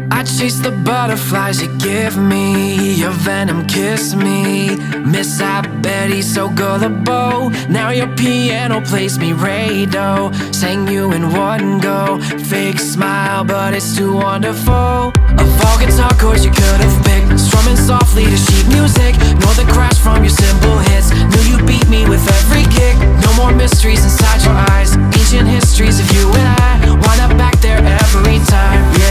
I chase the butterflies you give me, your venom kiss me. Miss I Betty, so gullible. Now your piano plays me radio, sang you in one go. Fake smile, but it's too wonderful. Of all guitar chords you could have picked, strumming softly to sheet music. Know the crash from your cymbal hits, knew you beat me with every kick. No more mysteries inside your eyes, ancient histories of you and I. Wind up back there every time.